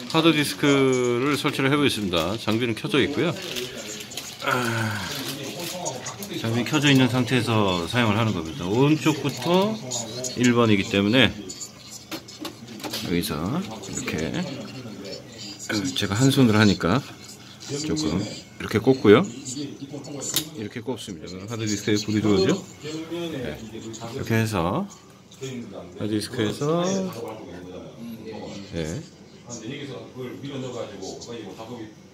하드디스크를 설치를 해보겠습니다. 장비는 켜져 있고요. 장비 켜져 있는 상태에서 사용을 하는 겁니다. 오른쪽부터 1번이기 때문에 여기서 이렇게 제가 한 손으로 하니까 조금 이렇게 꽂고요. 이렇게 꼽습니다. 하드디스크에 불이 들어오죠. 네. 이렇게 해서 하드디스크에서 네.